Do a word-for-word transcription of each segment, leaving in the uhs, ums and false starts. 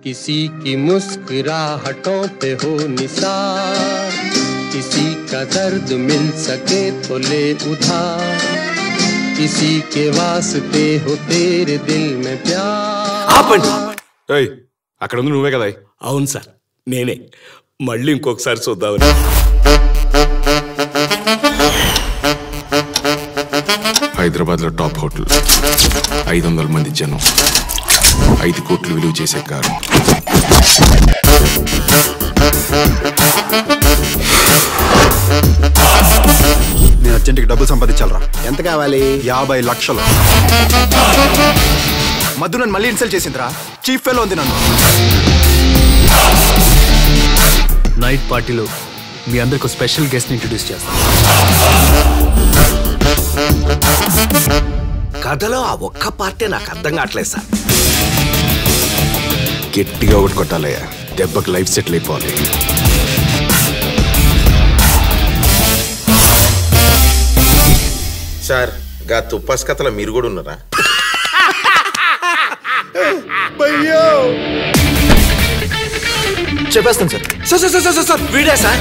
किसी की मुस्कुराहटों पे हो निसार, किसी का दर्द मिल सके तो ले उधार, किसी के वास्ते हो तेरे दिल में प्यार। ఆపండి. ఏయ్ అక్కడ ఉంది నువ్వే కదా? అవును సార్ నేనే. మళ్ళీ ఇంకొకసారి చూద్దామని. హైదరాబాద్ లో టాప్ హోటల్, ఐదు వందల మంది జనం, ఐదు కోట్లు విలువ చేసే కారు. నేను అర్జెంట్కి డబ్బులు సంపాదించాలరా. ఎంత కావాలి? యాభై లక్షలు. మధు నన్ను మళ్ళీ ఇన్సల్ట్ చేసిందిరా. చీఫ్ ఫెలో ఉంది నన్ను. నైట్ పార్టీలో మీ అందరికి స్పెషల్ గెస్ట్ ఇంట్రడ్యూస్ చేస్తాను. కథలో ఆ ఒక్క పార్టీ నాకు అర్థం కావట్లేదు సార్. గట్టిగా ఒకటి కొట్టాలయ్యా, దెబ్బకి లైఫ్ సెటిల్ అయిపోవాలి. సార్ గా తుప్పాస్ కథలో మీరు కూడా ఉన్నారా? చెప్పేస్తాను sir. Sir sir sir sir వీడే సార్.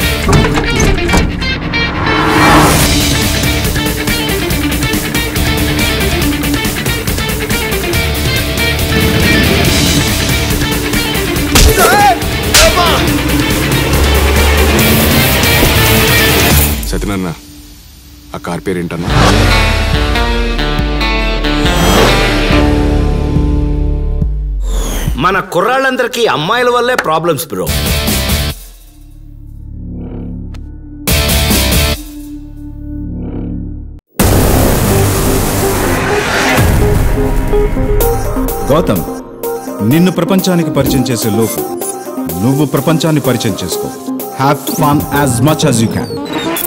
సత్యనారాయణ, ఆ కార్ పేరేంటన్నా? మన కుర్రాళ్ళందరికీ అమ్మాయిల వల్లే ప్రాబ్లమ్స్ బ్రో. గౌతమ్, నిన్ను ప్రపంచానికి పరిచయం చేసే లోపు నువ్వు ప్రపంచాన్ని పరిచయం చేసుకో. Have fun as much as you can.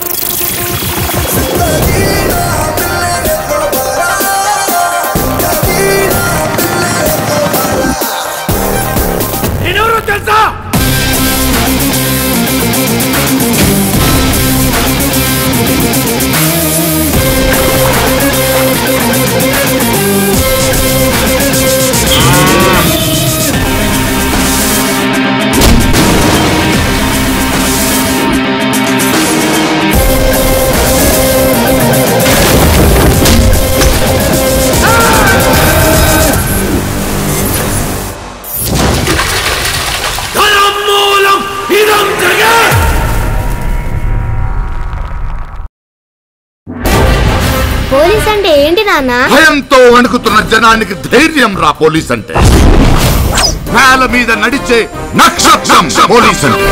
Police అంటే ఏంటి నాన్న? భయంతో వణుకుతున్న జనానికి ధైర్యం రా పోలీస్ అంటే. నేల మీద నడిచే నక్షత్రం పోలీస్ అంటే.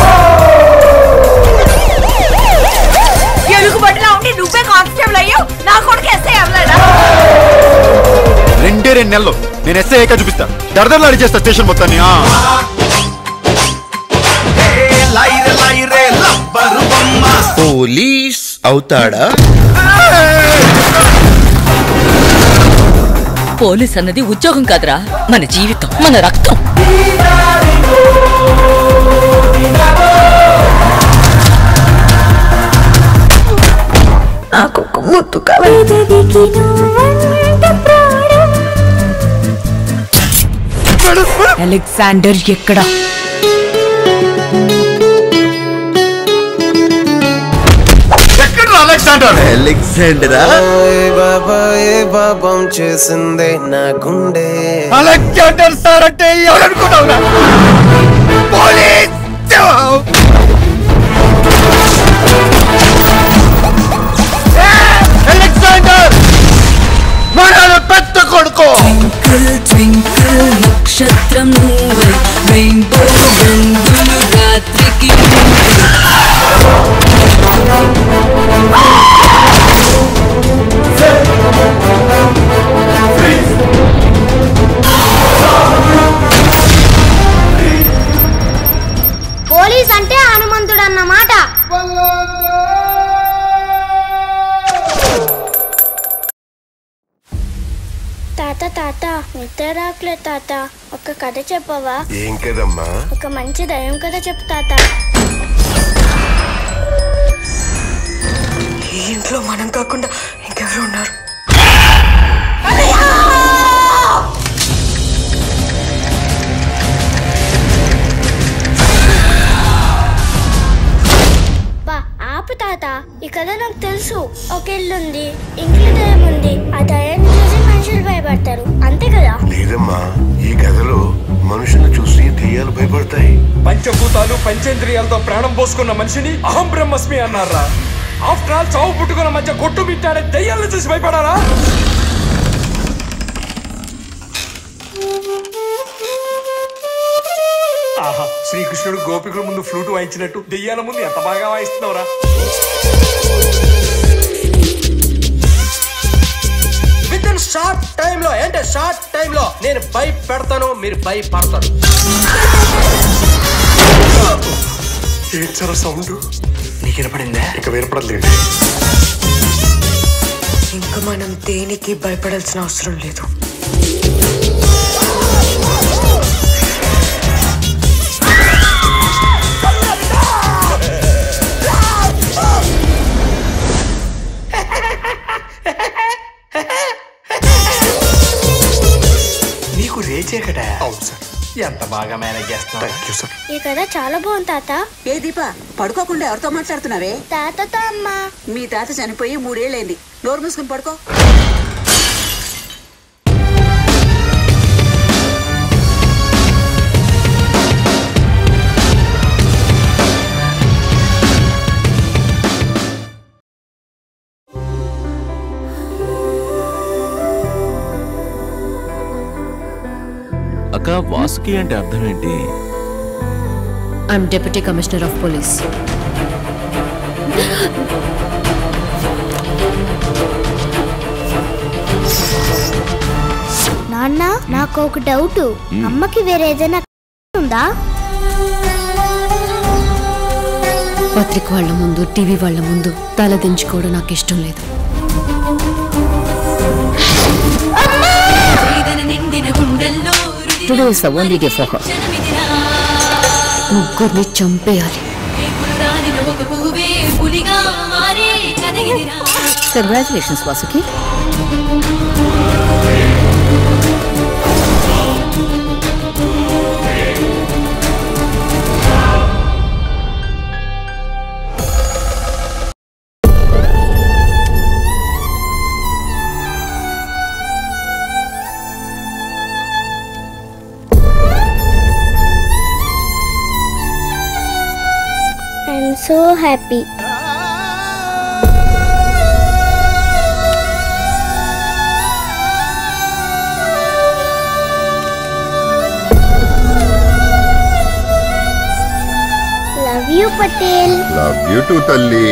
నువ్వే కానిస్టేబుల్ అయ్యావు, నా కొడుకు ఎస్ఐ అవ్వలేడా? రెండే రెండు నెలలు నేను ఎస్ఐ ఏకా చూపిస్తా. దర్దర్లు అడిచేస్తా స్టేషన్ మొత్తాన్ని. పోలీస్ అవుతాడా? పోలీస్ అన్నది ఉద్యోగం కాదురా, మన జీవితం, మన రక్తం. నాకు ఒక ముద్దు కావాలి. అలెగ్జాండర్ ఎక్కడా? అలెగ్జాండరా? పాపం చేసిందే నా గుండె. అలెగ్జాండర్ సార్ అంటే ఎవరనుకున్నావురా? పోలీస్. అలెగ్జాండర్ మన పెద్ద కొడుకు. నక్షత్రం నువ్వై, రెయిన్బో రంగులు రాత్రికి. పోలీస్ అంటే హనుమంతుడు అన్నమాట. తాత తాత నిద్ర రాట్లే తాత, ఒక కథ చెప్పవా? ఏం కదమ్మా? ఒక మంచి దయ్యం కథ చెప్పు తాత. ఈ ఇంట్లో మనం కాకుండా ఇంకెవరు ఉన్నారు? ఇల్లు ఉంది, ఇంట్లో దయ్యం ఉంది. ఆ దయ్యం చూసి మనుషులు భయపడతారు, అంతే కదా? లేదమ్మా, ఈ కథలో మనుషులు చూసి దెయ్యాలు భయపడతాయి. పంచభూతాలు పంచేంద్రియాలతో ప్రాణం పోసుకున్న మనిషిని అహం బ్రహ్మస్మి అన్నారా? ఆఫ్టర్ ఆల్ చావు పుట్టుకున్న మధ్య కొట్టు మిట్టాడే దెయ్యాలను చూసి భయపడాలా? ఆహా, శ్రీకృష్ణుడు గోపికుల ముందు ఫ్లూట్ వాయించినట్టు దెయ్యాల ముందు ఎంత బాగా వాయిస్తున్నావురా. విత్ ఇన్ షార్ట్ టైమ్ లో అంటే షార్ట్ టైమ్ లో నేను భయపెడతాను, మీరు భయపడతారు. ఏంటరా సౌండ్? నీకు వినపడిందా? ఇక వినపడలేదు. ఇంకా మనం దేనికి భయపడాల్సిన అవసరం లేదు. నీకు రేచే కదా? అవును సార్. ఎంత బాగా మేనేజ్ చేస్తున్నా. ఈ కథ చాలా బాగుంది తాత. ఏ దీప, పడుకోకుండా ఎవరితో మాట్లాడుతున్నావే? తాతతో అమ్మా. మీ తాత చనిపోయి మూడేళ్ళైంది, నోరు మూసుకుని పడుకో. అక్క, వాసుకి అంటే అర్థం ఏంటి? I'm deputy commissioner of police. నాన్న, నాకు ఒక డౌట్. అమ్మకి వేరే ఏదైనా ఉందా? పత్రిక వాళ్ళ ముందు, టీవీ వాళ్ళ ముందు తల దించుకోవడం నాకు ఇష్టం లేదు. Today is the only day for her. ముగ్గురిని చంపేయాలి. Congratulations Vasuki. I'm so happy. Love you, Patel. Love you too, Talli.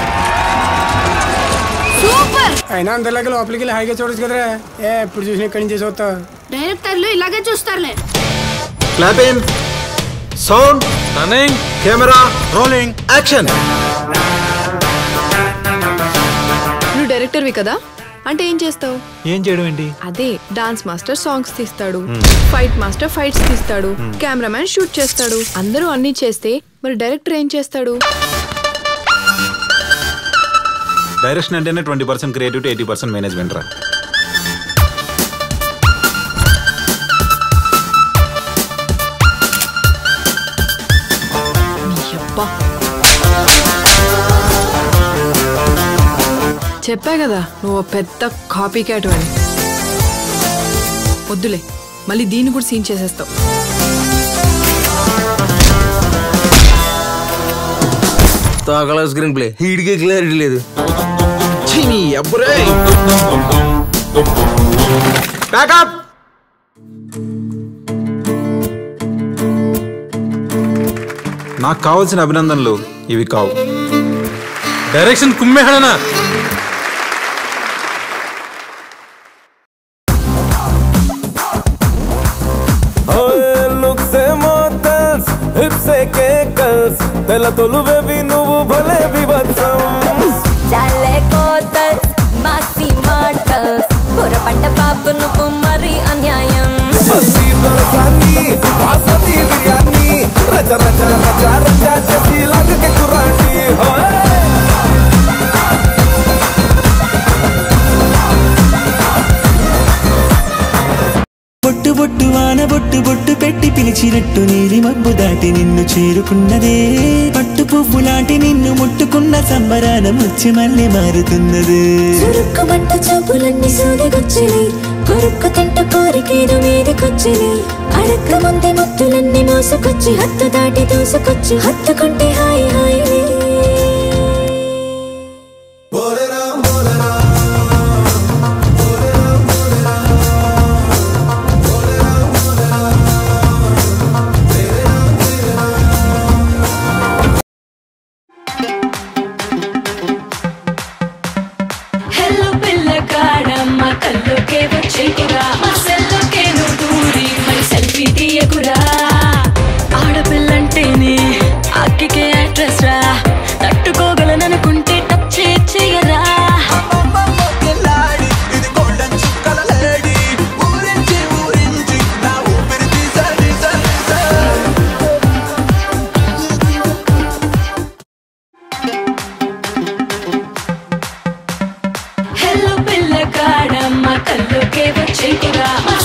Super. అయినా అందరిలాగా లోపలికి వెళ్ళి హాయిగా చూడొచ్చు కదరా. ఏ ఇప్పుడు చూసిన ఇక్కడి నుంచి చూస్తా. డైరెక్టర్లు ఇలాగే చూస్తారులే. Clapping, sound, running, camera, rolling, action. నువ్వు డైరెక్టర్వి కదా, అంటే ఏం చేస్తావు? ఏం చేయడం ఏంటి? అదే డాన్స్ మాస్టర్ సాంగ్స్ తీస్తాడు, ఫైట్ మాస్టర్ ఫైట్స్ తీస్తాడు, కెమెరామ్యాన్ షూట్ చేస్తాడు. అందరూ అన్ని చేస్తే మరి డైరెక్టర్ ఏం చేస్తాడు? డైరెక్షన్ అంటేనే twenty percent creativity, eighty percent management రా. చెప్పా కదా నువ్వు పెద్ద కాపీ క్యాట్ అని. వద్దులే, మళ్ళీ దీన్ని కూడా సీన్ చేసేస్తావు. తోకలా స్క్రీన్ ప్లే, హీడ్కి క్లారిటీ లేదు. నాకు కావాల్సిన అభినందనలు ఇవి కావు. డైరెక్షన్ కుమ్మేహడనా. తెల తొలువేవి నువ్వు భలే వివత్సం. చాలే కోతస్ మాసి మాటస్ పొరపడ్డ బాబు నువ్వు మరి అన్యాయం. బొట్టు బొట్టు వాన బొట్టు బొట్టు పెట్టి పిలిచినట్టు నీలి మబ్బు దాటి నిన్ను చేరుకున్నదే పట్టు పువ్వు లాంటి నిన్ను ముట్టుకున్న సంబరాన ముచ్చి మళ్ళీ మారుతున్నదే చురుక్కుమంట చూపులన్నీ సూదిగొచ్చిని కొరుక్కు తింట కోరికేదో మీదికొచ్చిని అడక్క ముందే ముత్తులన్నీ మోసుకొచ్చి హత్తు దాటి దూసుకొచ్చి హత్తుకుంటే హాయి హాయి ఆడపిల్లంటేనే అక్కికే యాక్ట్రెస్ రా తట్టుకోగలననుకుంటే టచ్ చేయరా హలో పిల్లగాడమ్మ కల్లుకే వచ్చేకురా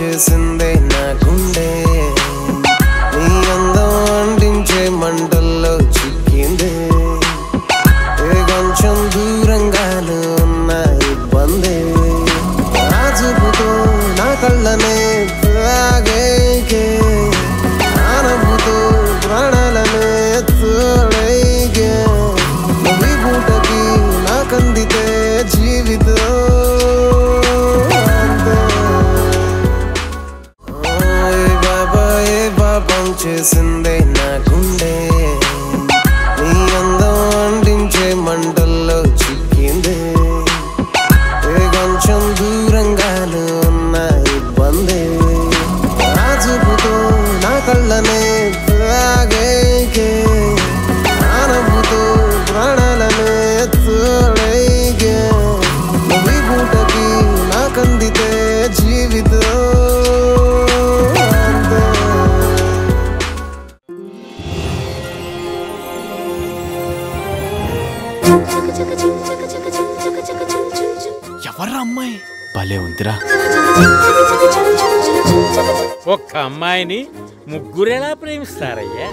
పంచేసిందే నా గుండె నీ అందం అందించే మంటల్లో చిక్కిందే ఏ కొంచెం దూరంగానే ఉన్న ఇబ్బంది నా చూపుతో నా కళ్ళనే తాగేకే నా నవ్వుతో ప్రాణాలనే తోడైకే నవ్వి పూటకి నాకందితే జీవితం చేసిందే నా గుండె నీ అందం అందించే మంటల్లో చిక్కిందే ఏ కొంచెం దూరంగానే ఉన్న ఇబ్బంది నా చూపుతో నా కళ్ళనే తాగేకే నా నవ్వుతో ప్రాణాలనే తోడైకే నవ్వి పూటకి నాకందితే జీవితం ఎవర్రా అమ్మాయి భలే ఉందిరా ఒక్క అమ్మాయిని ముగ్గురు ఎలా ప్రేమిస్తారయ్యా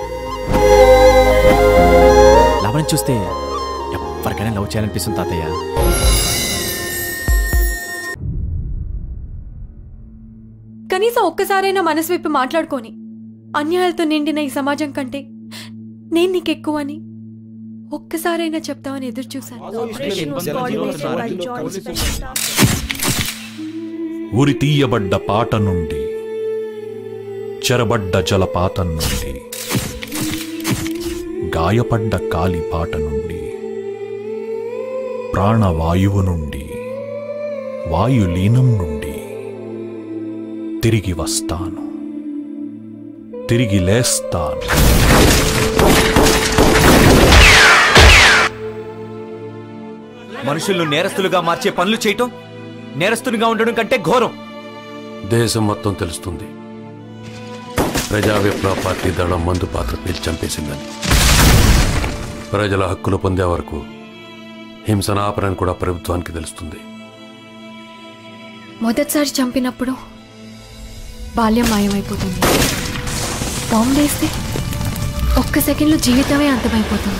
లవణం చూస్తే ఎవరికైనా లవ్ చేయాలనిపిస్తుంది తాతయ్య కనీసం ఒక్కసారైనా మనసు విప్పి మాట్లాడుకొని అన్యాయాలతో నిండిన ఈ సమాజం కంటే నేను నీకెక్కువ అని ఒక్కసారైనా చెప్తామని ఎదురు చూశాను. ఉరి తీయబడ్డ పాట నుండి చెరబడ్డ జలపాతం నుండి గాయపడ్డ కాలి పాట నుండి ప్రాణవాయువు నుండి వాయులీనం నుండి తిరిగి వస్తాను, తిరిగి లేస్తాను. మనుషులను నేరస్తులుగా మార్చే పనులు చేయటం నేరస్తునిగా ఉండడం కంటే ఘోరం. దేశం మొత్తం తెలుస్తుంది ప్రజా విప్లవ పార్టీ దళం మందు పాత్ర పీల్చి చంపేసిందని. ప్రజల హక్కులు పొందే వరకు హింసనాపరని కూడా ప్రభుత్వానికి తెలుస్తుంది. మొదటిసారి చంపినప్పుడు బాల్యం మాయమైపోతుంది. బాంబు వేస్తే ఒక్క సెకండ్లో జీవితమే అంతమైపోతుంది.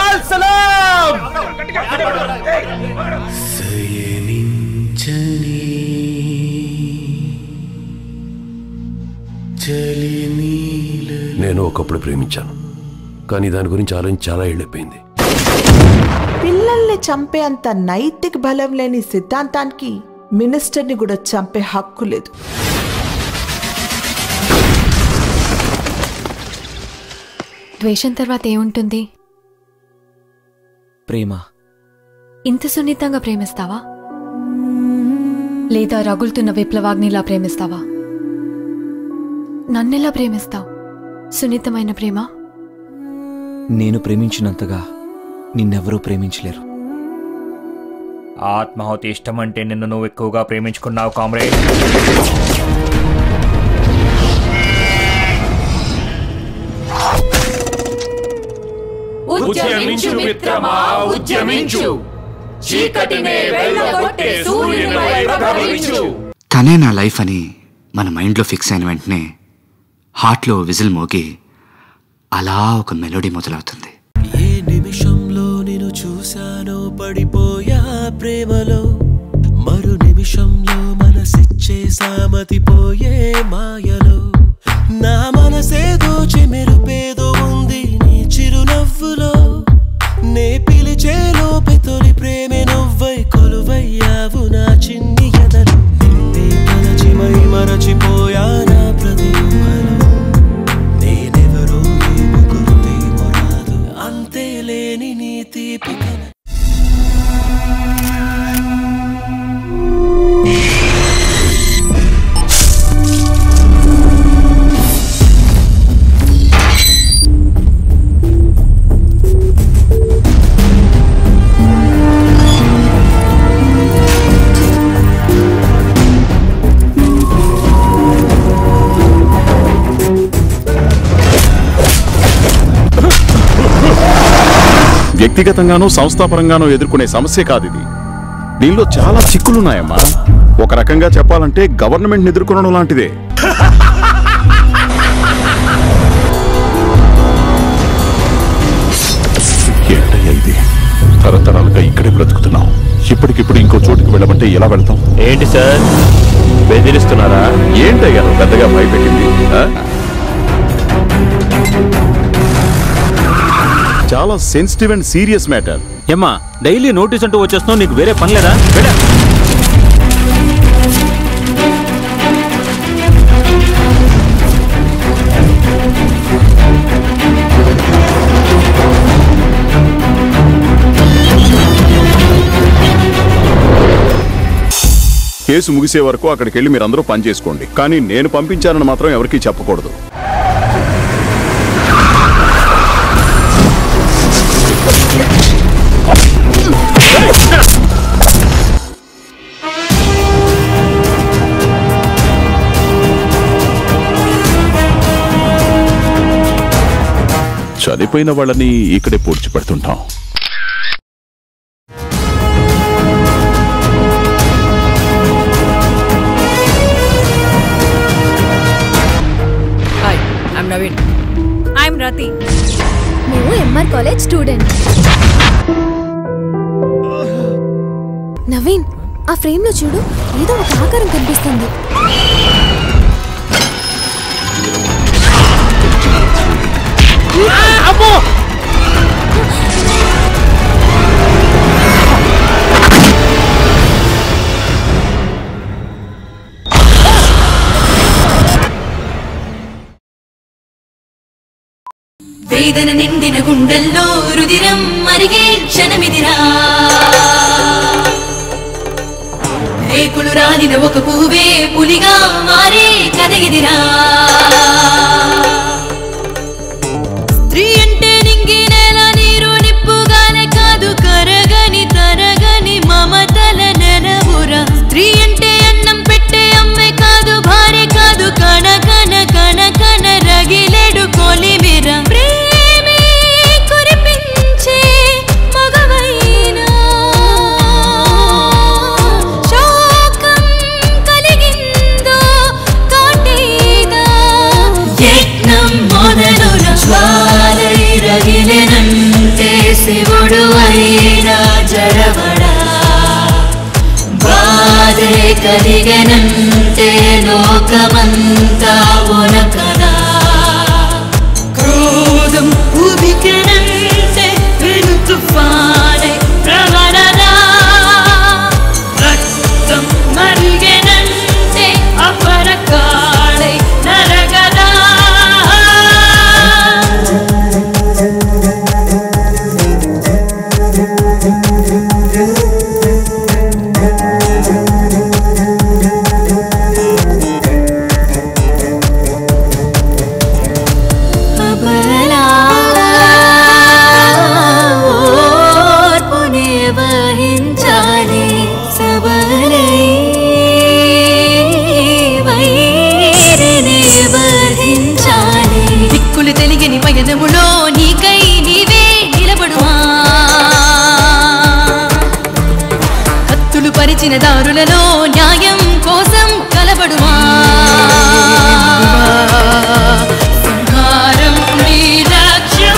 నేను ఒకప్పుడు ప్రేమించాను, కానీ దాని గురించి ఆలోచించి చాలా ఏళ్ళైపోయింది. పిల్లల్ని చంపే అంత నైతిక బలం లేని సిద్ధాంతానికి మినిస్టర్ని కూడా చంపే హక్కు లేదు. ద్వేషం తర్వాత ఏముంటుంది? ప్రేమ. ఇంత సున్నితంగా ప్రేమిస్తావా లేదా రగులుతున్న విప్లవాగ్నిలా ప్రేమిస్తావా? నన్నెలా ప్రేమిస్తావు? సున్నితమైన ప్రేమ? నేను ప్రేమించినంతగా నిన్నెవరూ ప్రేమించలేరు. ఆత్మాహుతి ఇష్టం అంటే నిన్ను నువ్వు ఎక్కువగా ప్రేమించుకున్నావు కామ్రేడ్. ఉద్యమించు మిత్రమా ఉద్యమించు, చీకటినే వెళ్ళగొట్టే సూర్యునివై ప్రభవించు. తనే నా లైఫ్ అని మన మైండ్లో ఫిక్స్ అయిన వెంటనే హార్ట్లో విజిల్ మోగి అలా ఒక మెలోడీ మొదలవుతుంది. ఏ నిమిషంలో నేను చూశానో పడిపోయా ప్రేమలో, మరు నిమిషంలో మనసిచ్చే సామతిపోయే మాయలో. నా మనసేదో చెమెరుపేదో ఉంది నీ చిరునవ్వులో, నే పిలిచే లోపే తొలి ప్రేమే నువ్వై కొలువయ్యావు నా చిన్ని ఎదలో. నిన్నే తలచి మై మరచిపోయా నా ప్రతి ఊహలో, నేనెవరో ఏమో గుర్తేమో రాదు, అంతే లేని నీ తీపి కల. వ్యక్తిగతంగానో సంస్థాపరంగానో ఎదుర్కొనే సమస్య కాదు ఇది. దీనిలో చాలా చిక్కులున్నాయమ్మా. ఒక రకంగా చెప్పాలంటే గవర్నమెంట్ ఎదుర్కొనడం లాంటిదే. ఏంటయ్యా ఇది? తరతరాలుగా ఇక్కడే బ్రతుకుతున్నాం. ఇప్పటికిప్పుడు ఇంకో చోటుకి వెళ్ళమంటే ఎలా వెళ్తాం? ఏంటి సార్ బెదిరిస్తున్నారా? ఏంటయ్యా పెద్దగా భయపెట్టింది? చాలా సెన్సిటివ్ అండ్ సీరియస్ మ్యాటర్. ఏమ్మా డైలీ నోటీస్ అంటూ వచ్చేస్తున్నావు, నీకు వేరే పని లేదా? కేసు ముగిసే వరకు అక్కడికి వెళ్ళి మీరందరూ పని చేసుకోండి. కానీ నేను పంపించానని మాత్రం ఎవరికీ చెప్పకూడదు. చనిపోయిన వాళ్ళని ఇక్కడే పూడ్చిపెడుతుంటాం. నవీన్ ఐఎమ్ రతి. మేము ఎంఆర్ కాలేజ్ స్టూడెంట్. నవీన్ ఆ ఫ్రేమ్ లో చూడు, ఏదో ఒక ఆకారం కనిపిస్తుంది. అబ్బో వేదన నిండిన గుండెల్లో రుదిరం మరిగే క్షణమిదిరా. రేకులు రాలిన ఒక పువ్వే పులిగా మారే కదగిదిరా. స్త్రీ అంటే నింగి నేల నీరు నిప్పుగానే కాదు, కరగని తరగని మమతల నెలవురా. స్త్రీ అంటే అన్నం పెట్టే అమ్మే కాదు, భార్య కాదు, కణ కణ కణ కణ రగిలేడు కొలిమిరా. శివుడు అయినా జరవడా, బాధే కలిగనంతే లోకమంతా ఉనకదా. క్రోధం ఉబికనంతే వెను తుఫానే ప్రవరదా. రక్తం మరిగనంతే అపరకాళై నరగదా. తెలియని పయనములో నీకై నీవే నిలబడుమా. కత్తులు పరిచిన దారులలో న్యాయం కోసం కలబడుమా. సంహారం నీ లక్ష్యం.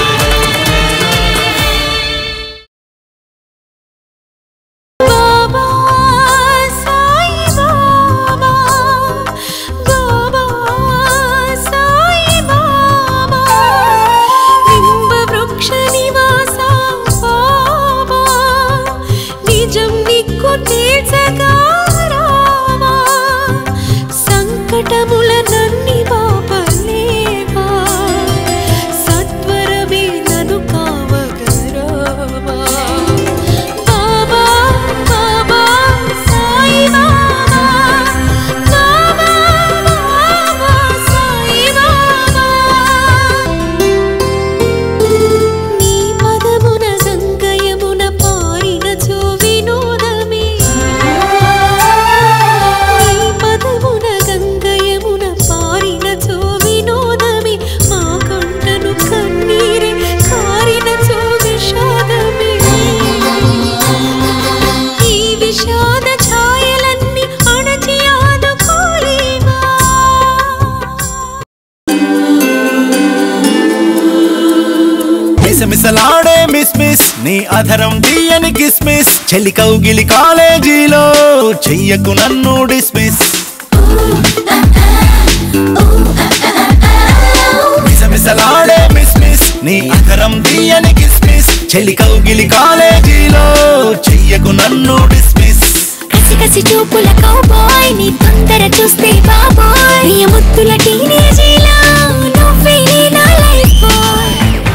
సంకటముల నన్ని బాపలేవా, సత్వరమే నన్ను కావగరావా. బాబా బాబా సాయి బాబా, బాబా బాబా సాయి బాబా. నీ పదమున సంకయమున పారిన చోవినోదమే. నీ పదమున గంగయమున పారిన చోవినోదమే. మా కంటను కన్నీరే కారిన చో విషాదమే. ఈ విషాద ఛాయలన్నీ అణ నీ అధరం తీయని కిస్మిస్ చెలి కౌగిలి కాలేజీలో చెయ్యకు నన్ను డిస్మిస్ మిసమిసలాడే మిస్ మిస్ నీ అధరం తీయని కిస్మిస్ చెలి కౌగిలి కాలేజీలో చెయ్యకు నన్ను డిస్మిస్ కసి కసి చూపుల కౌబాయ్ నీ తొందర చూస్తే బాబాయ్ నీ ముద్దుల టీనేజీలా నువ్వే నా లైఫ్ బాయ్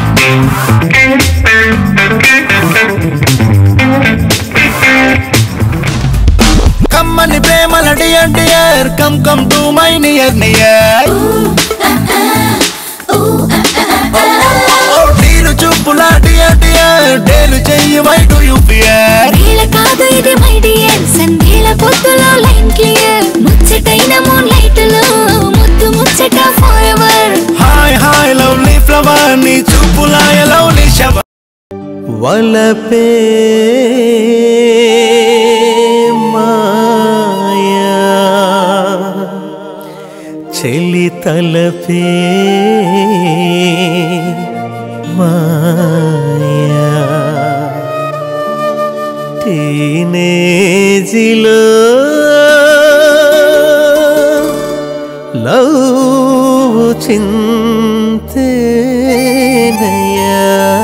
కమ్మని ప్రేమల dear dear come come to my near near డీలు చూపుల డియర్ డియర్ డేలు చెయ్యి వై డు యు ఫియర్ వేళ కాదు ఇది మై డియర్ సందేల పొద్దులో లైన్ క్లియర్ ముచ్చటైన మూన్ లైట్ లో ముద్దు ముచ్చట for ever hi hi lovely flower నీ చూపుల లవ్లీ షవర్ వలపే మాయా చెలి తలపే మాయా టీనేజిలో లవ్ చింతేనయ్యా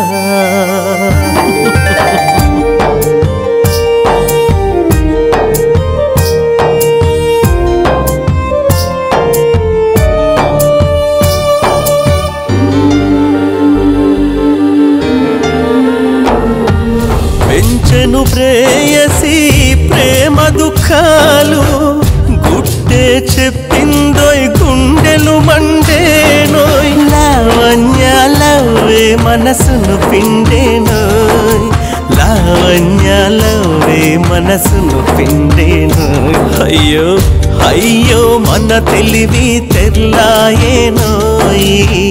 పెంచెను ప్రేయసి ప్రేమ దుఃఖాలు గుట్టే చెప్పిందోయ్ గుండెలు మండేనోయ్ లావణ్యాలవే మనసును పిండేనోయ్ లావణ్యాలవే మనసును పిండేనోయ్ అయ్యో అయ్యో మన తెలివి తెల్లాయేనోయ్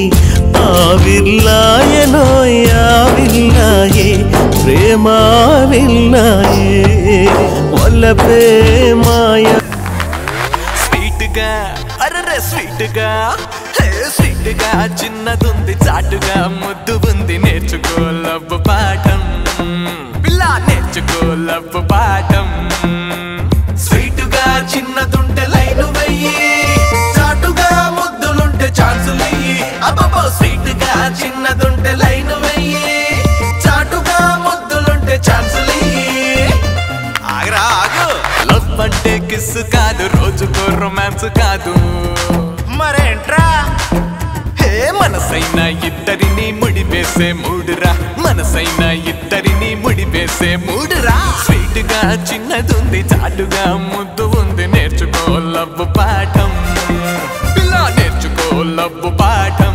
ఆవిర్లాయనోయ్ ఆవిర్లాయే ప్రేమావిర్లాయే వలపే మాయ స్వీట్ గా అరరే స్వీట్ గా స్వీట్ గా చిన్నదుంది చాటుగా ముద్దు ఉంది నేర్చుకో లవ్ పాఠం పిల్ల నేర్చుకో లవ్ పాఠం స్వీట్ గా చిన్నదుంటే లైను వెయ్యి చాటుగా ముద్దులుంటే ఛాన్సులయ్యి అబ్బో స్వీట్ గా చిన్నదుంటే లైను వెయ్యి చాటుగా ముద్దులుంటే ఛాన్సులయ్యి ఆగరా ఆగు లవ్ అంటే కిస్ కాదు రోజుకో రొమాన్స్ కాదు మరేంట్రా హే మనసైన ఇద్దరిని ముడివేసే మూడురా మనసైన ఇద్దరిని ముడివేసే మూడురా స్వీట్ గా చిన్నదుంది చాటుగా ముద్దు ఉంది నేర్చుకో లవ్ పాఠం పిల్ల నేర్చుకో లవ్ పాఠం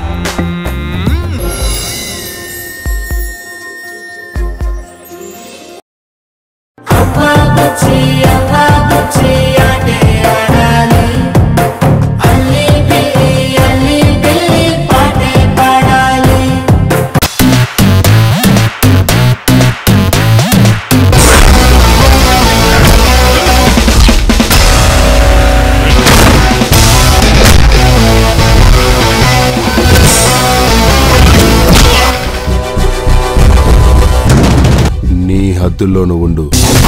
నీ హద్దుల్లోనూ ఉండు.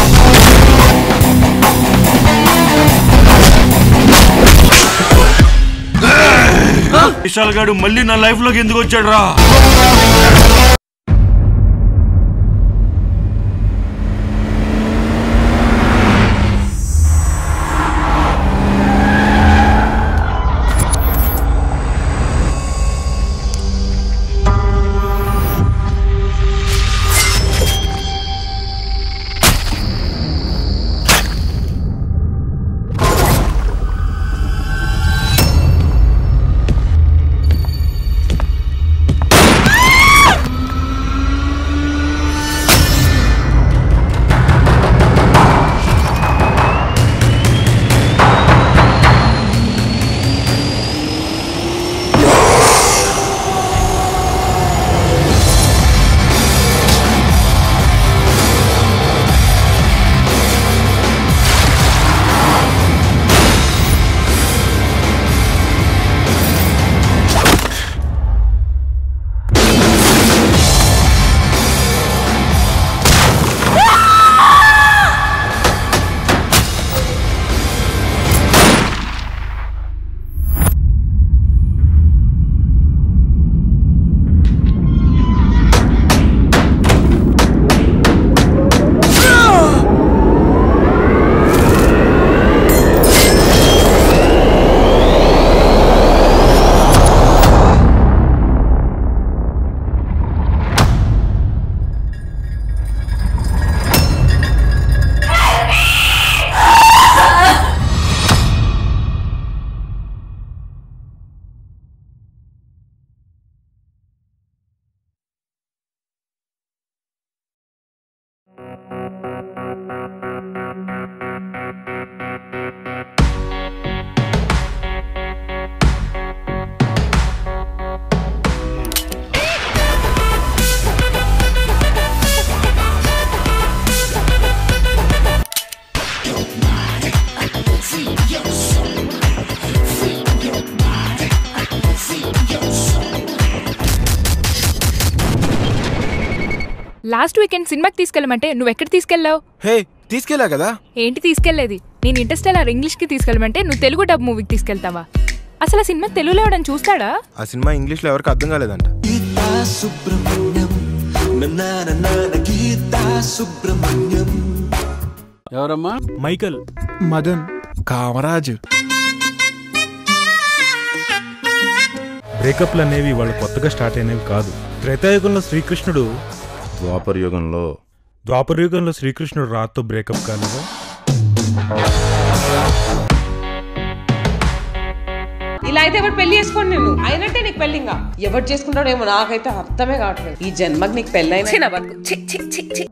విశాల్ గాడు మళ్ళీ నా లైఫ్ లోకి ఎందుకు వచ్చాడు రా? లాస్ట్ వీకెండ్ సినిమాకి తీసుకెళ్ళమంటే నువ్వు ఎక్కడ తీసుకెళ్ళావు? హే తీసుకెళ్ళా కదా. ఏంటి తీసుకెళ్లేది? నేను ఇంటర్స్టెల్లార్ ఇంగ్లీష్ కి తీసుకెళ్ళమంటే నువ్వు తెలుగు డబ్ మూవీకి తీసుకెళ్తావా? అసలు ఆ సినిమా తెలుగులో ఎవడని చూస్తాడా? ఆ సినిమా ఇంగ్లీష్ లో ఎవరికి అర్థం కాలేదంట. ఎవరమ్మా? మైకల్, మదన్, కామరాజు. బ్రేకప్లు అనేవి వాళ్ళు కొత్తగా స్టార్ట్ అయినవి కాదు. త్రేతాయుగంలో శ్రీకృష్ణుడు ద్వాపర యుగంలో ద్వాపర యుగంలో శ్రీకృష్ణుడు రాత్తో బ్రేకప్ కాలేదా? ఇలా అయితే ఎవరు పెళ్లి చేసుకోండి, నేను అయినట్టే నీకు పెళ్లింగా. ఎవరు చేసుకుంటాడేమో నాకైతే అర్థమే కావట్లేదు. ఈ జన్మకి నీకు పెళ్ళైనా బతుకు.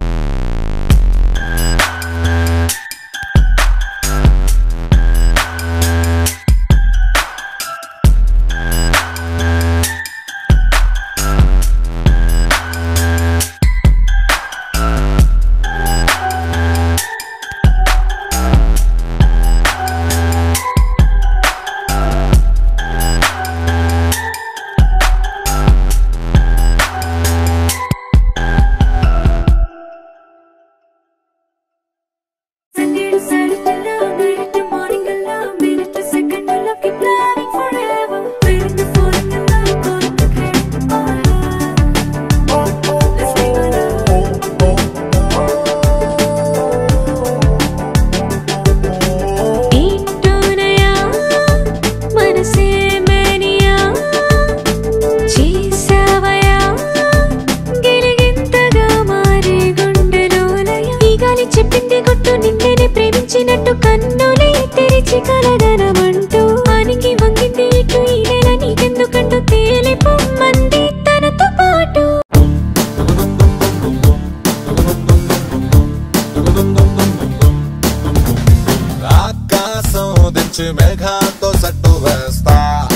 మేఘాతో సట్టు వేస్తా,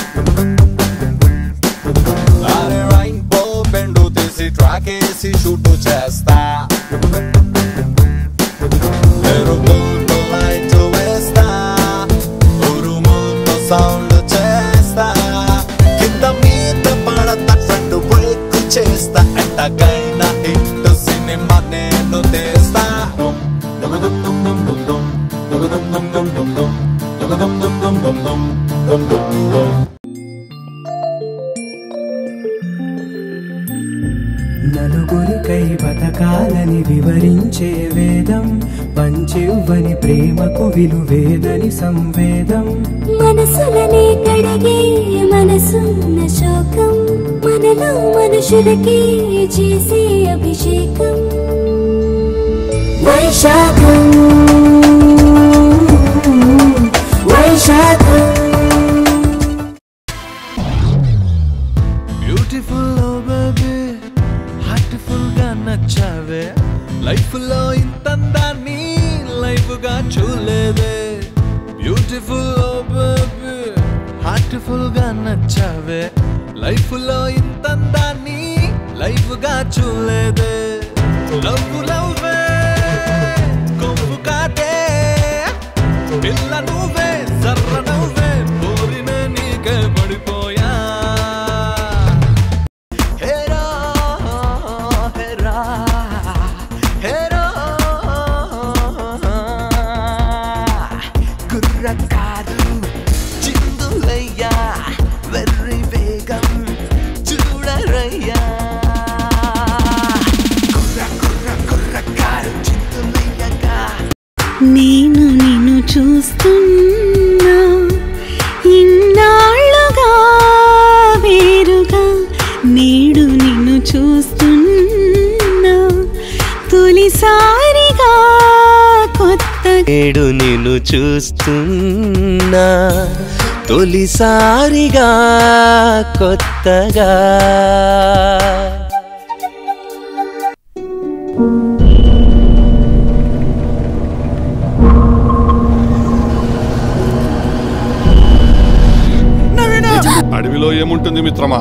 రైన్బో బెండు తీసి ట్రాక్ వేసి షూట్ చేస్తా, మెరుపులతో లైట్ వేస్తా, ఉరుములతో సౌండ్ చేస్తా, కింద మీద పడతట్టు బ్రేక్ చేస్తా, ఎట్టకైనా హిట్ సినిమా నేను తెస్తా. నలుగురికై బతకాలని వివరించే వేదం, పంచివ్వని ప్రేమకు విలువేదని సంవేదం. మనసులనే కడిగే మనసున్న శోకం, మనలో మనుషులకే చేసే అభిషేకం. వైశాఖం వైశాఖం బ్యూటిఫుల్ ఓ బేబీ, హార్ట్ఫుల్ గా నచ్చావే, లైఫ్ లో ఇంతందాన్ని లైఫ్ గా చూలేదే. బ్యూటిఫుల్ ఓ బేబీ, హార్ట్ఫుల్ గా నచ్చావే, లైఫ్ లో ఇంతందాన్ని లైఫ్ గా చూలేదే. లవ్ లవ్వే కొవ్వు కాటే, పిల్ల నువ్వే జర్ర నువ్వే, కోరిన నీకే పడిపోయా. హేరా హేరా హేరా కుర్రకారు చిందులయ్యా, వెర్రి వేగం చూడరయ్యా. నేను నిన్ను చూస్తున్నా ఇన్నాళ్ళుగా వేరుగా, నేడు నిన్ను చూస్తున్నా తొలిసారిగా కొత్త. నేడు నిన్ను చూస్తున్నా తొలిసారిగా కొత్తగా. అడవిలో ఏముంటుంది మిత్రమా?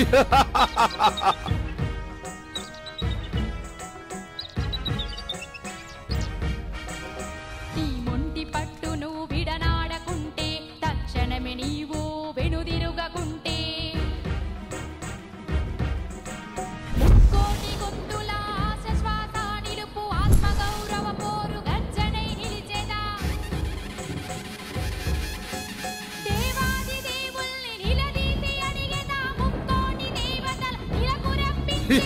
ఈ మొంటి పట్టును విడనాడకుంటే తక్షణమే నీవు వెనుదిరుగకుంటే ముక్కోటి గొంతుల ఆశ శ్వాస నిలుపు ఆత్మగౌరవ పోరు గర్జనై నిలిచెదా దేవాది దేవుల్ని నిలదీసి అడిగెదా ముక్కోటి దేవతల ఇలకు రప్పించి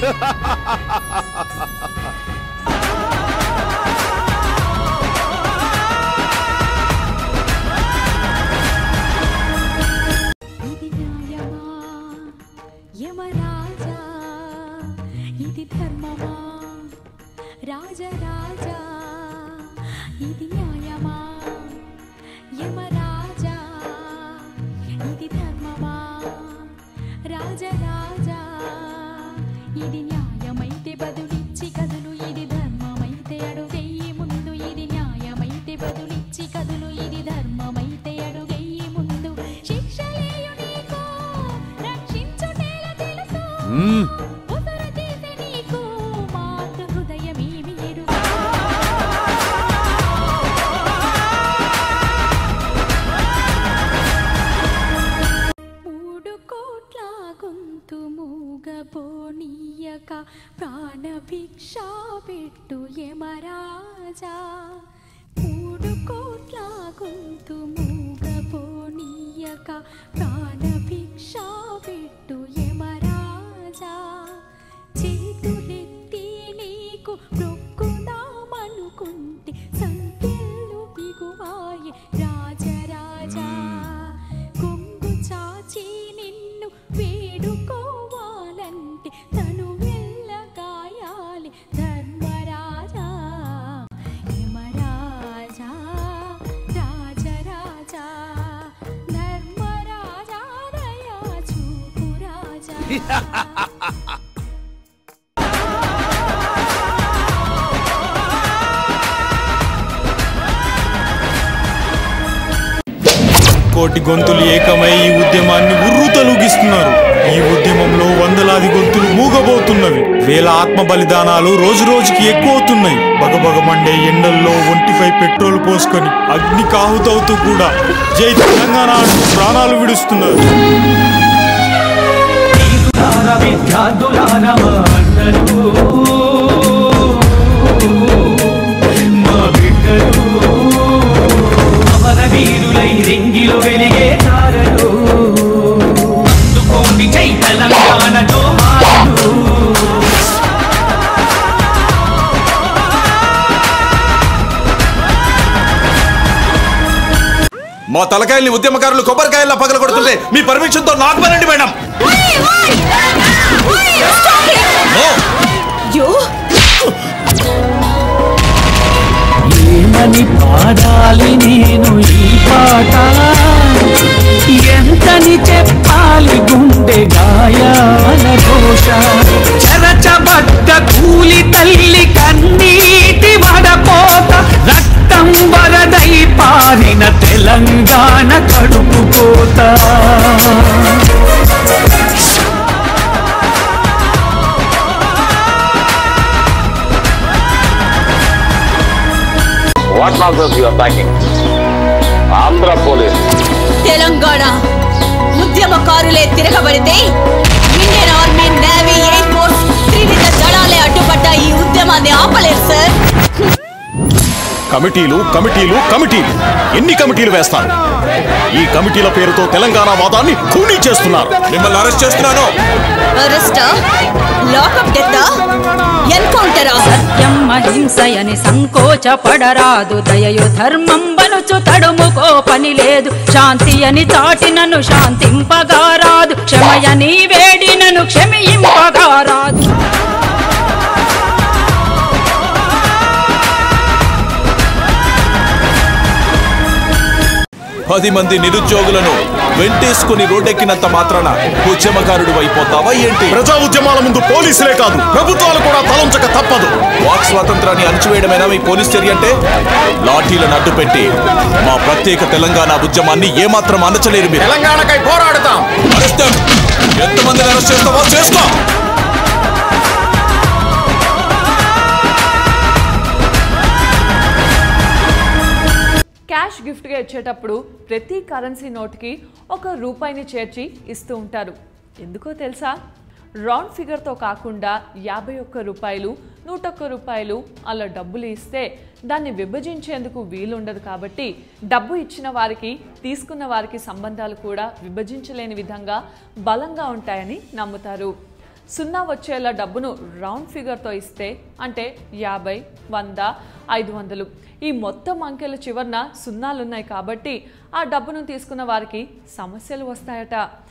ఇది న్యాయమా యమరాజా ఇది ధర్మమా రాజరాజా ఇది న్యాయమా యమరాజా ఇది ధర్మమా రాజరాజా ఇది న్యాయమైతే బదులిచ్చి కదులు ఇది ధర్మమైతే అడుగెయ్యి ముందు ఇది న్యాయమైతే బదులిచ్చి కదులు ఇది ధర్మమైతే అడుగెయ్యి ముందు శిక్షలేయు నీకు రక్షించుటేల తెలుసు ఉసురు తీసే నీకు మాతృ హృదయమేమి ఎరుగు మూడు కోట్ల గొంతు మూగబోనీయక ప్రాణభిక్ష పెట్టు యమరాజా మూడు కోట్ల గొంతు మూగబోనీయక ప్రాణభిక్ష పెట్టు యమరాజా చేతులెత్తి నీకు మొక్కుదామనుకుంటే సంకెళ్ళు బిగువాయే రాజరాజా కొంగు చాచి నిన్ను వేడుకోవాలంటే తను వెళ్ళగాయాలి ధర్మరాజా యమరాజా రాజరాజా ధర్మరాజా దయా చూపు రాజా కోటి గొంతులు ఏకమై ఈ ఉద్యమాన్ని ఉర్రూతలూగిస్తున్నారు. ఈ ఉద్యమంలో వందలాది గొంతులు మూగబోతున్నవి. వేల ఆత్మ బలిదానాలు రోజు రోజుకి ఎక్కువవుతున్నాయి. బగబగమండే ఎండల్లో ఒంటిపై పెట్రోల్ పోసుకొని అగ్ని కాహుతవుతూ కూడా జై తెలంగాణ అంటూ ప్రాణాలు విడుస్తున్నారు. వీరులై రింగిలో వెలిగే తారలు అందుకోండి జై తెలంగాణలో మారలు మా తలకాయల్ని ఉద్యమకారులు కొబ్బరికాయల్లా పగల కొడుతుంటే మీ పర్మిషన్ తో నాకు పనండి మేడం. ఏమని పాడాలి నేను ఈ పాట ఎంతని చెప్పాలి గుండె గాయాల ఘోష చరచబడ్డ కూలి తల్లి కన్నీటి వడపోత రక్తం వరదై పారిన తెలంగాణ కడుపు కోత What nonsense you are packing? Andhra Police. Telangana ఉద్యమకారులే తిరగబడితే Indian army navy air force త్రివిధ దళాలే అడ్డుపడ్డ ఈ ఉద్యమాన్ని ఆపలేరు సార్. కమిటీలు కమిటీలు కమిటీలు ఎన్ని కమిటీలు వేస్తారు? ఈ కమిటీల పేరుతో తెలంగాణ వాదాన్ని ఖూనీ చేస్తున్నారు. మిమ్మల్ని అరెస్ట్ చేస్తున్నాను. అరెస్టా? లాకప్ డెత్తా? ఎన్కౌంటరా? సత్యం అహింసయని సంకోచపడరాదు దయయు ధర్మం బనుచు తడుముకో పని లేదు శాంతి అని చాటినను శాంతింపగారాదు క్షమయని వేడినను క్షమింపగారాదు. పది మంది నిరుద్యోగులను వెంటేసుకుని రోడ్డెక్కినంత మాత్రాన ఉద్యమకారుడు అయిపోతావా ఏంటి? ప్రజా ఉద్యమాల ముందు పోలీసులే కాదు ప్రభుత్వాలు కూడా తలంచక తప్పదు. వాక్ స్వాతంత్రాన్ని అణచివేయడమేనా మీ పోలీస్ చర్య అంటే? లాఠీలను అడ్డుపెట్టి మా ప్రత్యేక తెలంగాణ ఉద్యమాన్ని ఏమాత్రం అనచలేరు మీరు. తెలంగాణకై పోరాడతాం. ఎంతమందిని అరెస్ట్ చేస్తావో చేసుకో. క్యాష్ గిఫ్ట్గా ఇచ్చేటప్పుడు ప్రతి కరెన్సీ నోట్కి ఒక రూపాయిని చేర్చి ఇస్తూ ఉంటారు. ఎందుకో తెలుసా? రౌండ్ ఫిగర్తో కాకుండా యాభై ఒక్క రూపాయలు నూట ఒక్క రూపాయలు అలా డబ్బులు ఇస్తే దాన్ని విభజించేందుకు వీలుండదు. కాబట్టి డబ్బు ఇచ్చిన వారికి తీసుకున్న వారికి సంబంధాలు కూడా విభజించలేని విధంగా బలంగా ఉంటాయని నమ్ముతారు. సున్నా వచ్చేలా డబ్బును రౌండ్ ఫిగర్తో ఇస్తే అంటే యాభై వంద ఐదు వందలు ఈ మొత్తం అంకెల చివరన సున్నాలున్నాయి కాబట్టి ఆ డబ్బును తీసుకున్న వారికి సమస్యలు వస్తాయట.